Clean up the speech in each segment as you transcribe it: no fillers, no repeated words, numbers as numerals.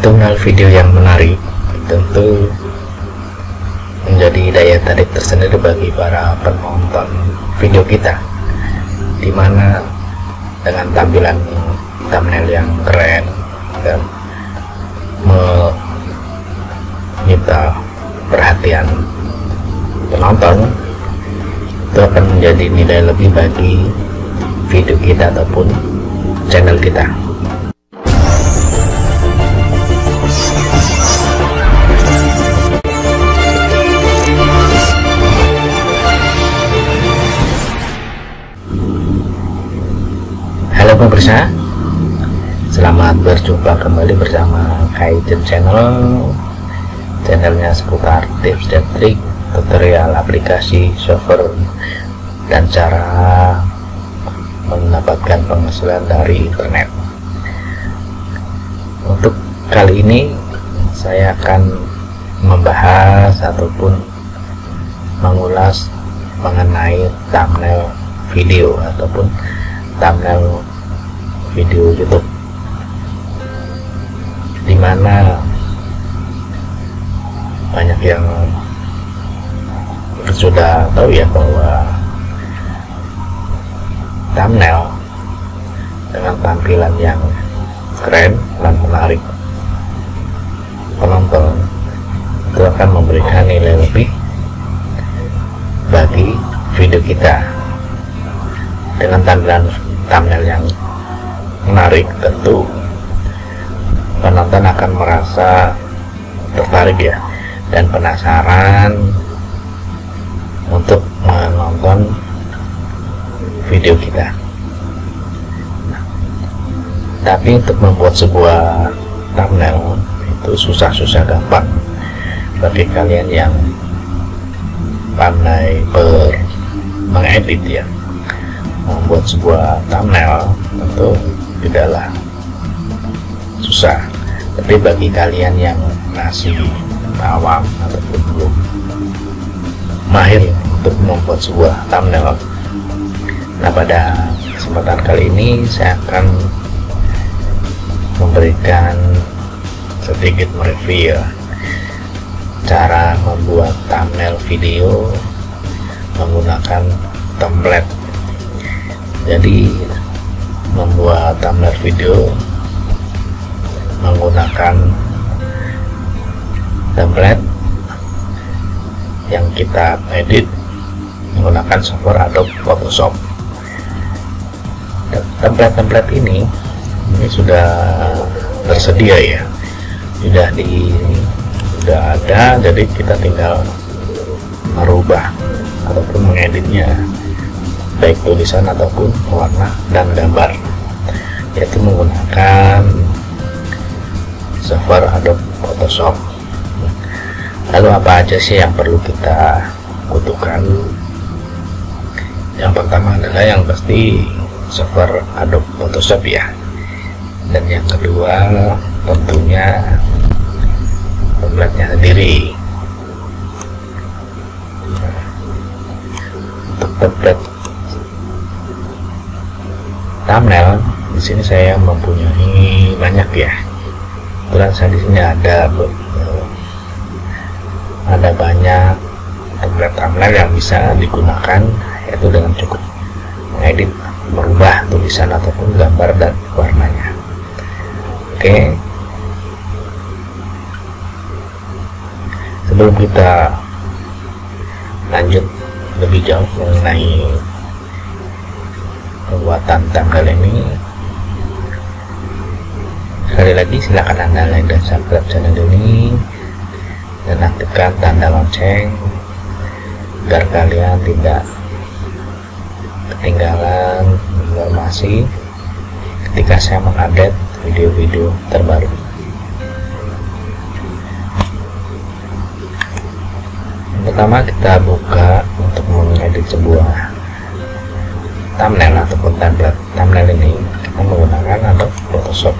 Thumbnail video yang menarik tentu menjadi daya tarik tersendiri bagi para penonton video kita, dimana dengan tampilan thumbnail yang keren dan menyita perhatian penonton, itu akan menjadi nilai lebih bagi video kita ataupun channel kita. Halo pemirsa, selamat berjumpa kembali bersama Kaizen channelnya seputar tips dan trik, tutorial aplikasi, software, dan cara mendapatkan penghasilan dari internet. Untuk kali ini saya akan membahas ataupun mengulas mengenai thumbnail video ataupun thumbnail video YouTube, dimana banyak yang sudah tahu ya bahwa thumbnail dengan tampilan yang keren dan menarik penonton itu akan memberikan nilai lebih bagi video kita. Dengan tampilan thumbnail yang menarik, tentu penonton akan merasa tertarik ya dan penasaran untuk menonton video kita. Tapi untuk membuat sebuah thumbnail itu susah gampang bagi kalian yang pandai mengedit ya. Membuat sebuah thumbnail tentu tidaklah susah, tapi bagi kalian yang masih awam ataupun belum mahir untuk membuat sebuah thumbnail, nah pada kesempatan kali ini saya akan memberikan sedikit mereview cara membuat thumbnail video menggunakan template. Jadi membuat thumbnail video menggunakan template yang kita edit menggunakan software Adobe Photoshop. Template ini sudah tersedia ya, sudah ada, jadi kita tinggal merubah ataupun mengeditnya, baik tulisan ataupun warna dan gambar, yaitu menggunakan software Adobe Photoshop. Lalu apa aja sih yang perlu kita butuhkan? Yang pertama adalah yang pasti software Adobe Photoshop ya, dan yang kedua tentunya template-nya sendiri. Untuk template thumbnail di sini saya mempunyai banyak ya. Kebetulan saya di sini ada banyak template thumbnail yang bisa digunakan, yaitu dengan cukup mengedit, merubah tulisan ataupun gambar dan warnanya. Oke, sebelum kita lanjut lebih jauh mengenai pembuatan thumbnail ini, sekali lagi silakan Anda like dan subscribe channel ini dan aktifkan tanda lonceng agar kalian tidak ketinggalan informasi ketika saya mengupdate video-video terbaru. Yang pertama kita buka untuk mengedit sebuah thumbnail ataupun template thumbnail ini, kita menggunakan Adobe Photoshop.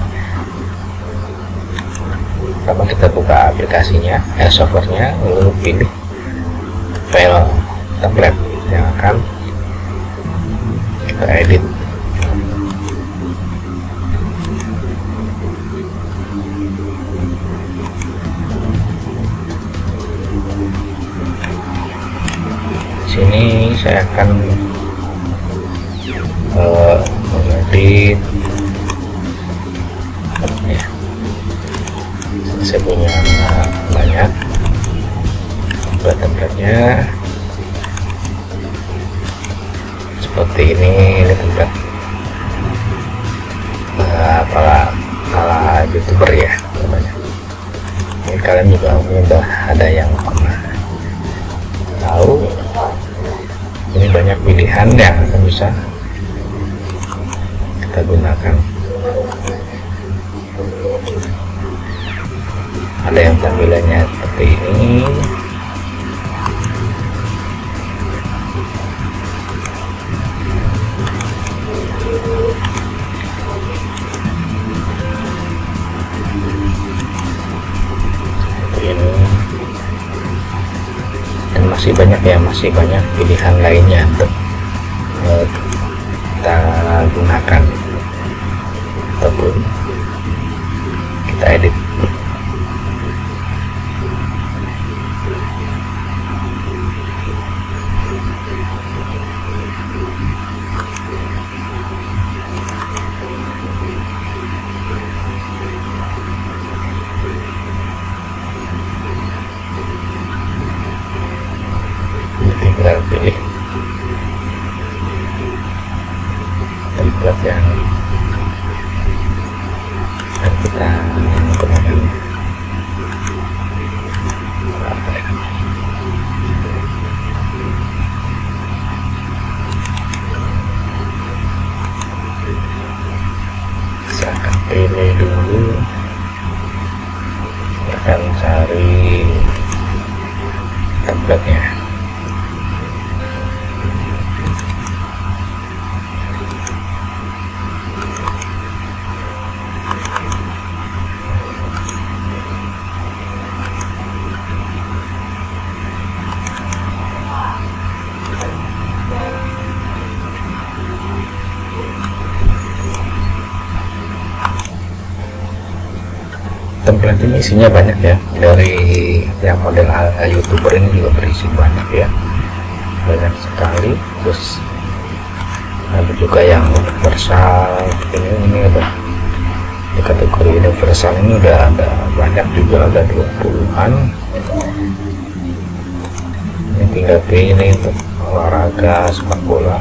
Pertama kita buka aplikasinya, softwarenya, lalu pilih file template yang akan kita edit. saya akan mengedit ya. Saya punya banyak template-nya seperti ini template ala YouTuber ya namanya. Ini kalian juga udah ada yang pernah tahu. Ini banyak pilihan yang akan bisa kita gunakan. Ada yang tampilannya seperti ini, dan masih banyak ya, masih banyak pilihan lainnya untuk kita gunakan ataupun kita edit. Tinggal pilih template yang akan kita gunakan. Saya akan pilih dulu, akan cari template-nya. Template ini isinya banyak ya, dari yang model YouTuber ini juga berisi banyak ya, banyak sekali. Terus ada juga yang universal, ini ada di kategori universal ini udah ada banyak juga, ada 20-an. Ini tinggal pilih untuk olahraga sepak bola,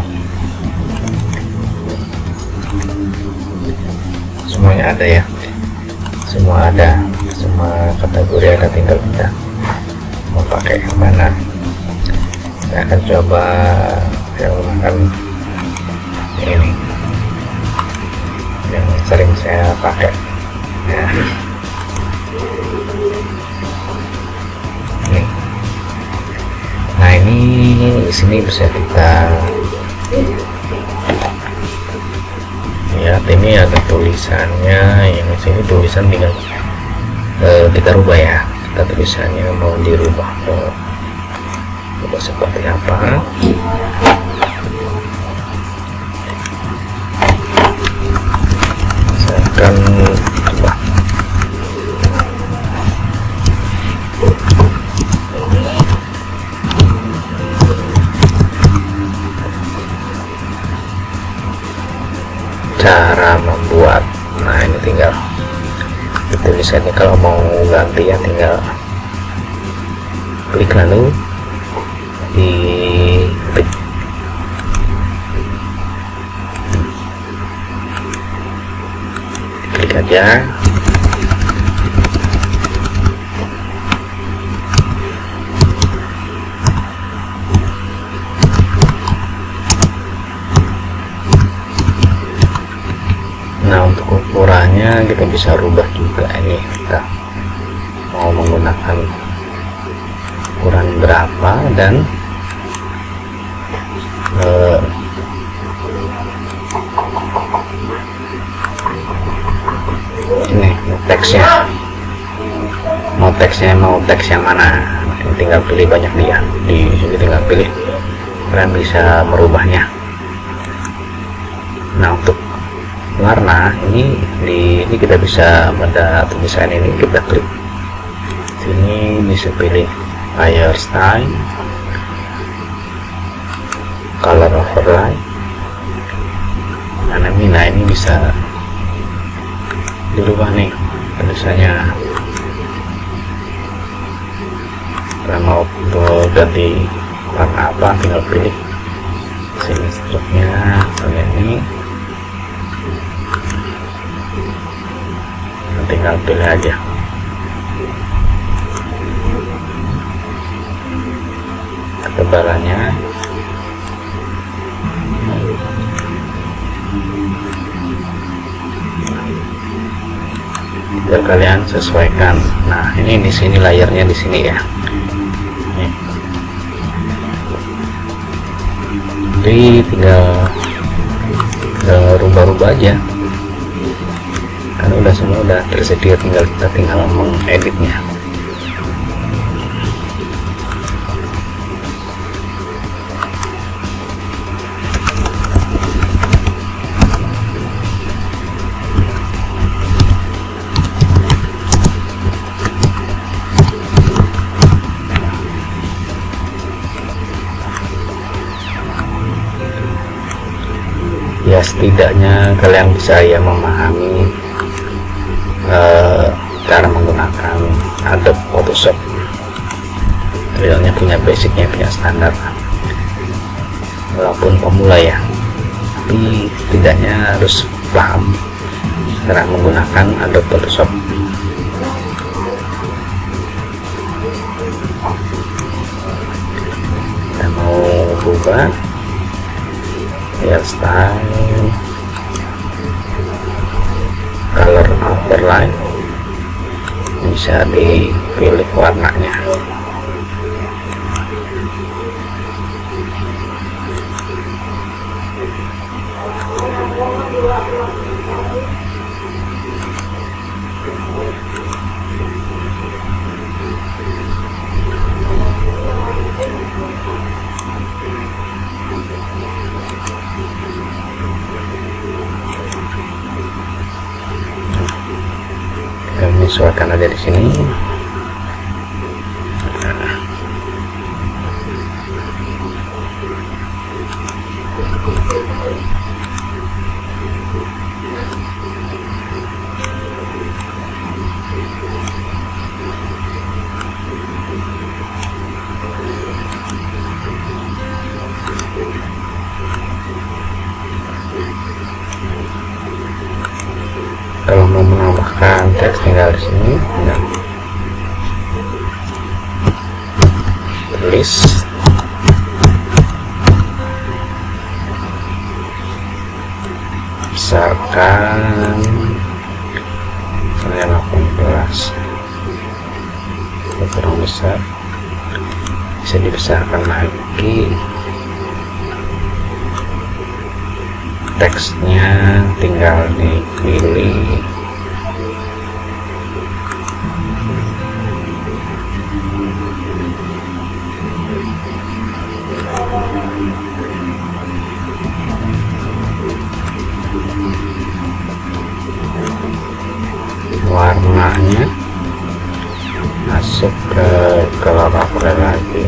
semuanya ada ya, semua ada, semua kategori ada, tinggal kita mau pakai yang mana. Saya akan coba yang ini yang sering saya pakai ya. Ini. Nah ini di sini bisa kita lihat, ini ada tulisannya, yang di sini tulisan tinggal kita rubah ya, kita tulisannya mau dirubah seperti apa. Saya akan coba cara membuat. Nah ini tinggal tulisannya, kalau mau ganti ya tinggal klik lalu di klik aja. Nah untuk ukurannya kita bisa rubah juga, ini kita mau menggunakan ukuran berapa, dan ini teksnya, mau teks yang mana, ini tinggal pilih, banyak dia di sini, tinggal pilih, kalian bisa merubahnya. Nah untuk warna ini kita bisa pada tulisan ini, kita klik sini, bisa pilih fire style, color overlay. Nah ini bisa dirubah nih tulisannya. Kita mau ganti warna apa, tinggal pilih sini struknya kayak ini, tinggal pilih aja. Ketebalannya biar kalian sesuaikan. Nah ini di sini layarnya di sini ya. Jadi tinggal rubah-rubah aja, karena udah semua udah tersedia, kita tinggal mengeditnya. Ya setidaknya kalian bisa ya memahami cara menggunakan Adobe Photoshop. Realnya punya basicnya, punya standar, walaupun pemula ya, tapi setidaknya harus paham cara menggunakan Adobe Photoshop. Kita mau buka hairstyle, color overlay, bisa dipilih warnanya. Menyesuaikan aja di sini. Kalau mau menambahkan teks tinggal di sini, tulis misalkan saya 18, kurang besar, bisa dibesarkan lagi. Teksnya tinggal dipilih, warnanya masuk ke color overlay lagi.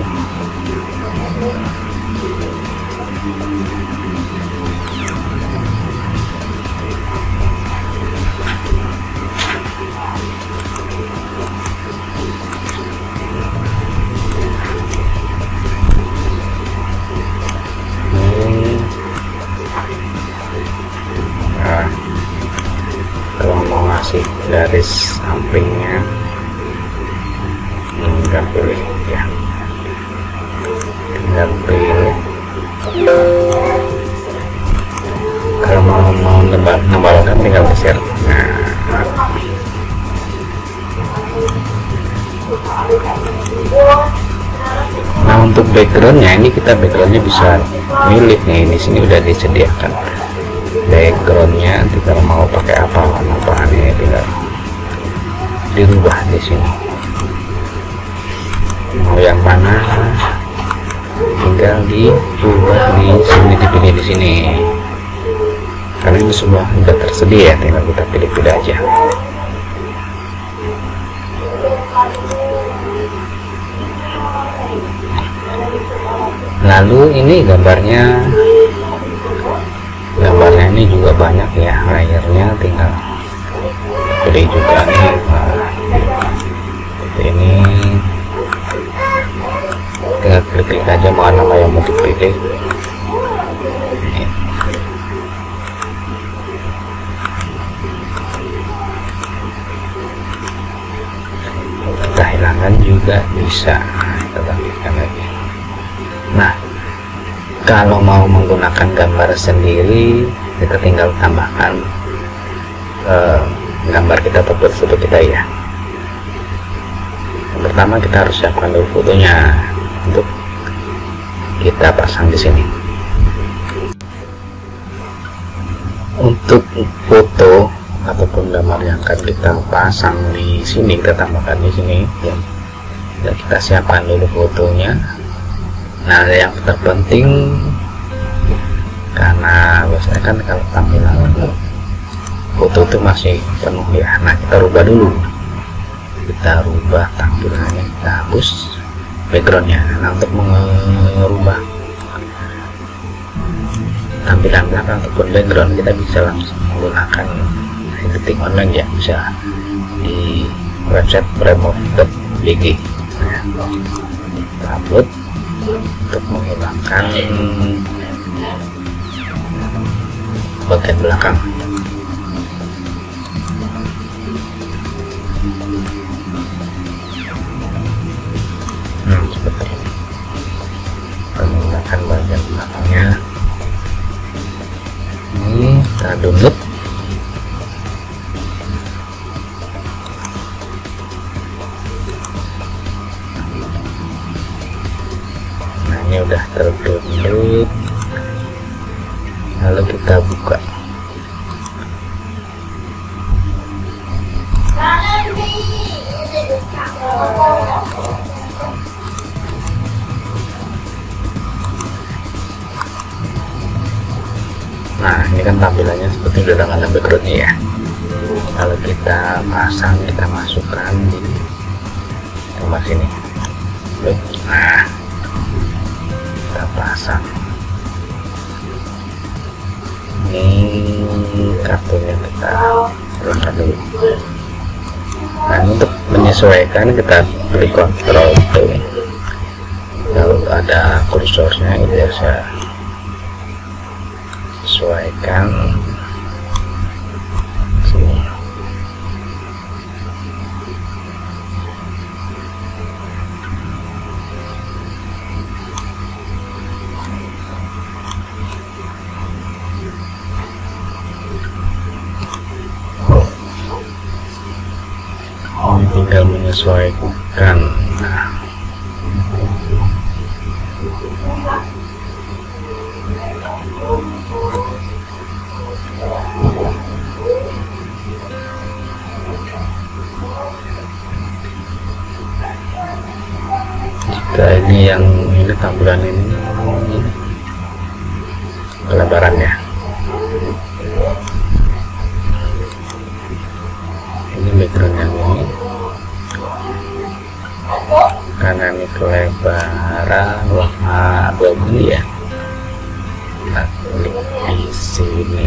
Kalau mau ngasih garis sampingnya tinggal pilih ya, tinggal pilih. Kalau mau nembalkan tinggal geser. Nah untuk backgroundnya ini, kita backgroundnya bisa milih nih, di sini udah disediakan backgroundnya. Nanti kalau mau pakai apa, warna bahannya tinggal dirubah di sini. Mau yang mana tinggal dirubah di sini, dipilih di sini. Karena ini semua sudah tersedia, tinggal kita pilih-pilih aja. Lalu ini gambarnya ini juga banyak ya, layernya tinggal pilih juga nih. Seperti ini, tinggal klik aja mana yang mau dipilih. Kita hilangkan juga bisa, kita tambahkan lagi. Nah, kalau mau menggunakan gambar sendiri, kita tinggal tambahkan gambar kita atau foto kita ya. Yang pertama kita harus siapkan dulu fotonya untuk kita pasang di sini. Untuk foto ataupun gambar yang akan kita pasang di sini, kita tambahkan di sini ya. Dan kita siapkan dulu fotonya. Nah, yang terpenting, karena biasanya kan kalau tampilan foto itu masih penuh ya. Nah, kita rubah dulu, kita rubah tampilannya, kita hapus backgroundnya. Nah, untuk merubah tampilan belakang ataupun background, kita bisa langsung menggunakan editing online ya, bisa di website remove.bg. Nah, kita upload untuk menghilangkan bagian belakang. Seperti ini, menggunakan bagian belakangnya. Ini kita download. Nah, ini udah terdownload. Lalu kita buka. Nah, ini kan tampilannya seperti udah dengan backgroundnya ya. Kalau kita pasang, kita masukkan di gambar sini. Nah, kita pasang. Ini kartunya kita letakkan dulu. Nah, untuk menyesuaikan kita beri Ctrl T. Lalu ada kursornya, itu bisa sesuaikan sini. Ini tinggal menyesuaikan. Nah, jika ini yang ini tampilan ini kelebarannya, ini background yang ini karena ini kelebaran warna abu-abu ya. Kita klik di sini,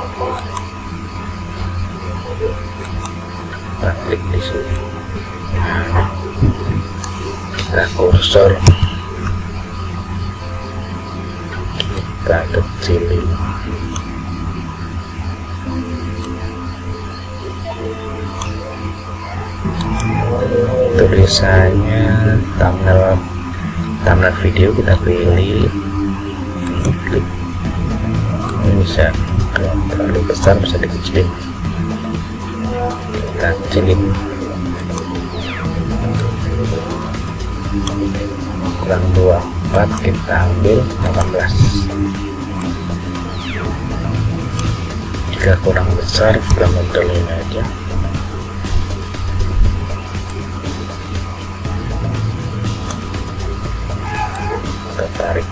kita klik di sini. Nah, kita kursor, kita kecilin. Tulisannya thumbnail video kita pilih, klik. Ini bisa, kalau terlalu besar bisa dikecilin, kita kecilin kurang 24, kita ambil 18. Jika kurang besar kita modelin aja. Kita tarik.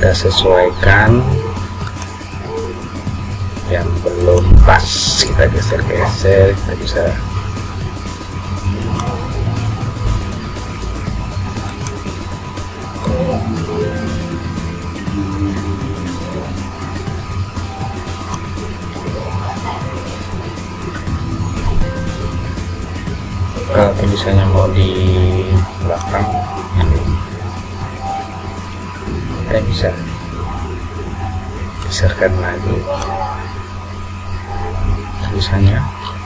kita sesuaikan. Yang belum pas kita geser-geser, kita bisa kalau tulisannya mau di belakang, kita bisa geserkan lagi tulisannya.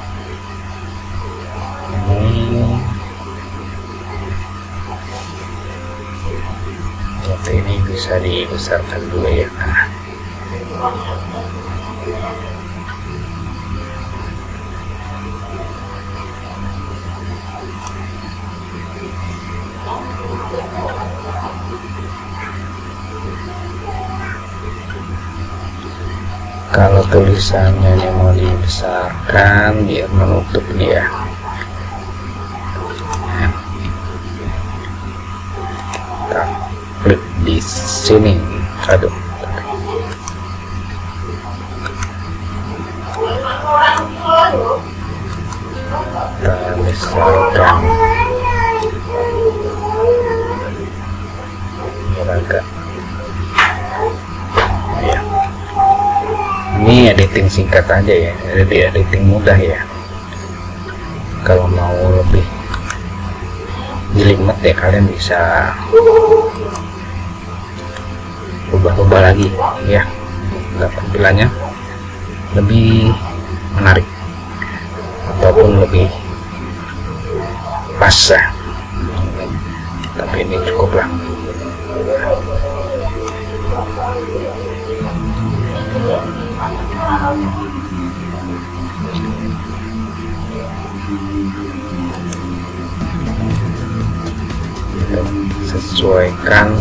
Ini bisa dibesarkan juga ya. Kalau tulisannya ini mau dibesarkan biar menutup dia, kita klik di sini. Aduh, kita besarkan biar agak ya. Ini editing singkat aja ya, jadi editing mudah ya. Kalau mau lebih jelimet ya, kalian bisa ubah-ubah lagi ya, tampilannya lebih menarik ataupun lebih pas ya. Tapi ini cukup lah. Sesuaikan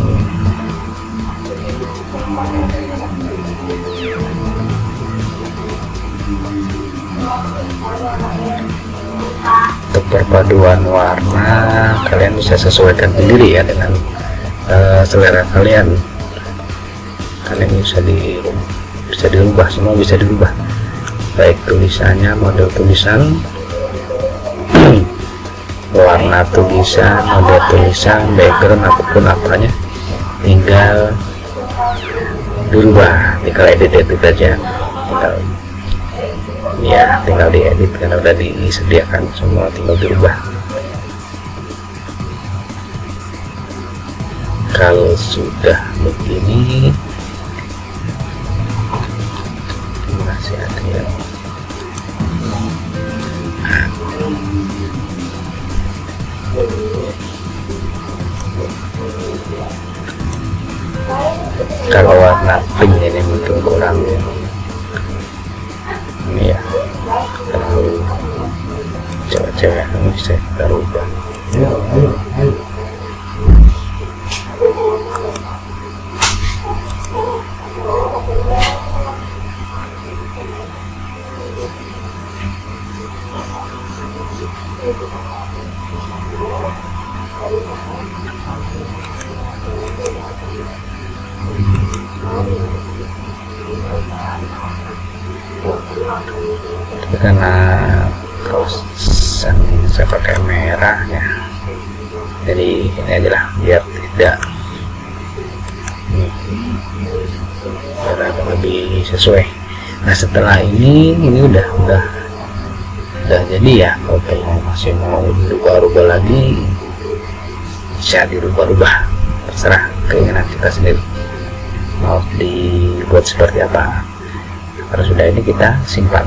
untuk perpaduan warna, kalian bisa sesuaikan sendiri ya dengan selera kalian. Kalian bisa dirubah, semua bisa dirubah, baik tulisannya, model tulisan, warna tulisan, model tulisan, background apapun apanya, tinggal dirubah, tinggal edit aja, tinggal diedit karena udah disediakan semua, tinggal dirubah. Kalau sudah begini masih ada ya. Kalau warna pink ini mungkin kurang ini ya, terlalu cewek-cewek, bisa kita rubah. Karena kawasan saya pakai merah ya, jadi ini aja lah biar tidak biar agak lebih sesuai. Nah setelah ini udah jadi ya. Kalau masih mau dirubah-rubah lagi bisa dirubah-rubah, terserah keinginan kita sendiri mau dibuat seperti apa. Kalau sudah ini kita simpan,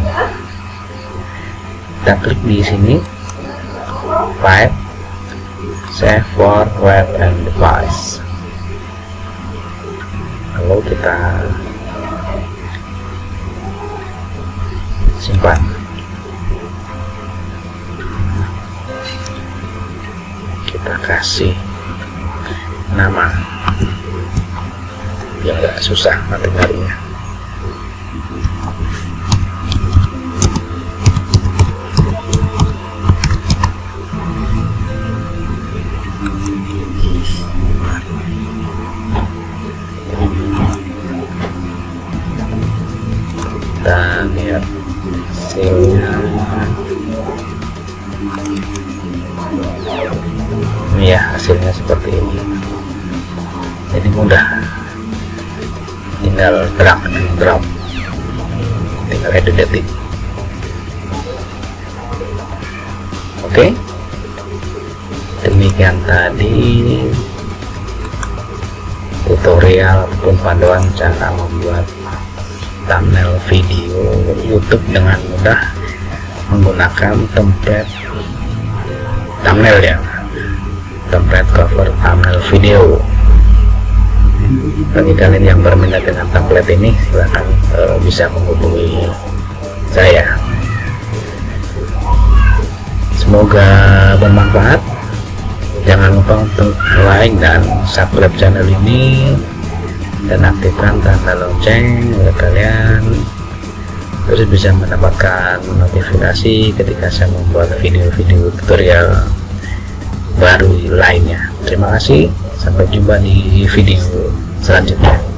kita klik di sini File, Save for Web and Device, lalu kita simpan. Kita kasih nama yang gak susah nanti nyarinya. ya hasilnya seperti ini. Jadi mudah, tinggal drag and drop, tinggal edit. Oke, demikian tadi tutorial ataupun panduan cara membuat thumbnail video YouTube dengan mudah menggunakan template thumbnail ya, template cover thumbnail video. Bagi kalian yang berminat dengan template ini, silahkan bisa menghubungi saya. Semoga bermanfaat. Jangan lupa untuk like dan subscribe channel ini dan aktifkan tanda lonceng agar kalian terus bisa mendapatkan notifikasi ketika saya membuat video-video tutorial baru lainnya. Terima kasih, sampai jumpa di video selanjutnya.